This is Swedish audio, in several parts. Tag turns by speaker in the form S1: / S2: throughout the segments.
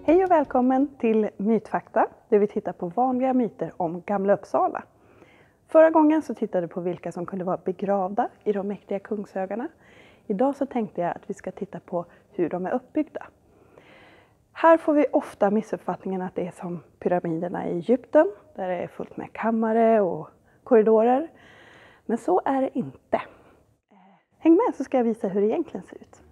S1: Hej och välkommen till Mytfakta, där vi tittar på vanliga myter om Gamla Uppsala. Förra gången så tittade vi på vilka som kunde vara begravda i de mäktiga kungshögarna. Idag så tänkte jag att vi ska titta på hur de är uppbyggda. Här får vi ofta missuppfattningen att det är som pyramiderna i Egypten, där det är fullt med kammare och korridorer. Men så är det inte. Häng med så ska jag visa hur det egentligen ser ut.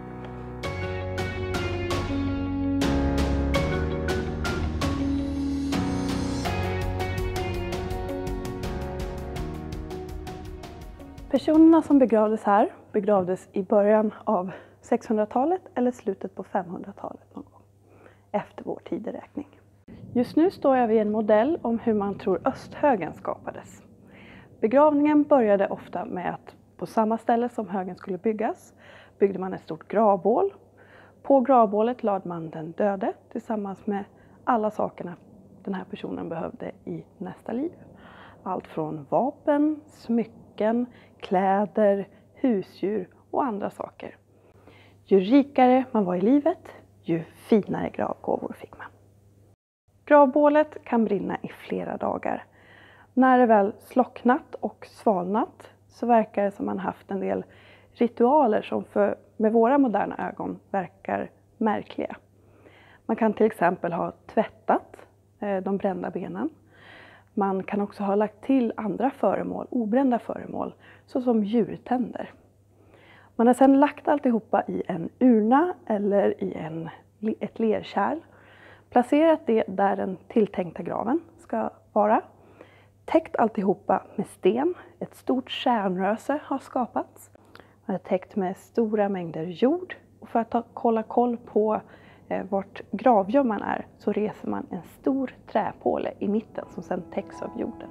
S1: Personerna som begravdes här begravdes i början av 600-talet eller slutet på 500-talet någon gång efter vår tideräkning. Just nu står jag vid en modell om hur man tror Östhögen skapades. Begravningen började ofta med att på samma ställe som högen skulle byggas byggde man ett stort gravbål. På gravbålet lade man den döde tillsammans med alla sakerna den här personen behövde i nästa liv. Allt från vapen, smycken, kläder, husdjur och andra saker. Ju rikare man var i livet, ju finare gravgåvor fick man. Gravbålet kan brinna i flera dagar. När det väl slocknat och svalnat så verkar det som man haft en del ritualer som med våra moderna ögon verkar märkliga. Man kan till exempel ha tvättat de brända benen. Man kan också ha lagt till andra föremål, obrända föremål, såsom djurtänder. Man har sedan lagt alltihopa i en urna eller i ett lerkärl. Placerat det där den tilltänkta graven ska vara. Täckt alltihopa med sten. Ett stort kärnröse har skapats. Man har täckt med stora mängder jord. Och för att hålla koll på vart gravgömman är så reser man en stor träpåle i mitten som sedan täcks av jorden.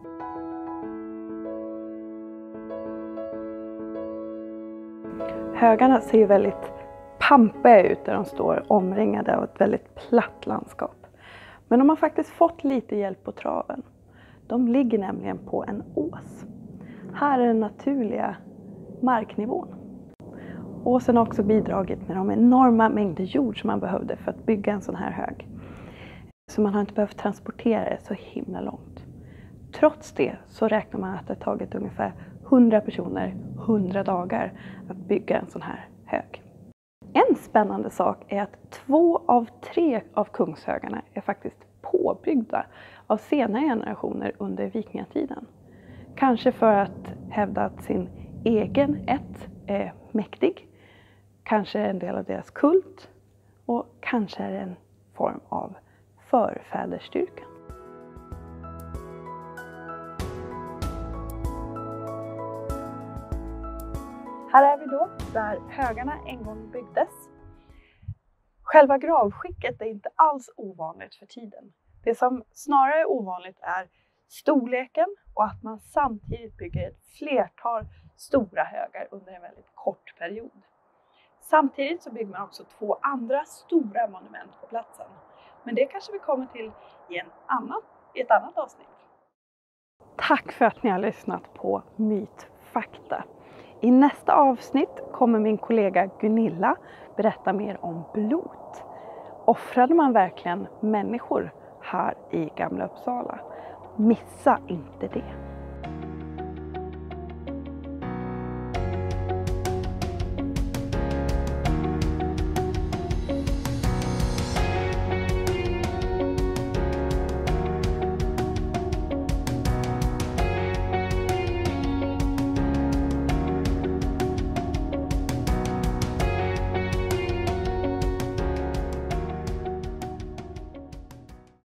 S1: Högarna ser väldigt pampiga ut där de står omringade av ett väldigt platt landskap. Men de har faktiskt fått lite hjälp på traven. De ligger nämligen på en ås. Här är den naturliga marknivån. Åsen har också bidragit med de enorma mängder jord som man behövde för att bygga en sån här hög. Så man har inte behövt transportera det så himla långt. Trots det så räknar man att det har tagit ungefär 100 personer, 100 dagar att bygga en sån här hög. En spännande sak är att 2 av 3 av kungshögarna är faktiskt påbyggda av senare generationer under vikingatiden. Kanske för att hävda att sin egen ett är mäktig. Kanske är en del av deras kult och kanske är det en form av förfädersstyrka. Här är vi då där högarna en gång byggdes. Själva gravskicket är inte alls ovanligt för tiden. Det som snarare är ovanligt är storleken och att man samtidigt bygger ett flertal stora högar under en väldigt kort period. Samtidigt så bygger man också 2 andra stora monument på platsen. Men det kanske vi kommer till i ett annat avsnitt. Tack för att ni har lyssnat på Mytfakta. I nästa avsnitt kommer min kollega Gunilla berätta mer om blot. Offrade man verkligen människor här i Gamla Uppsala? Missa inte det!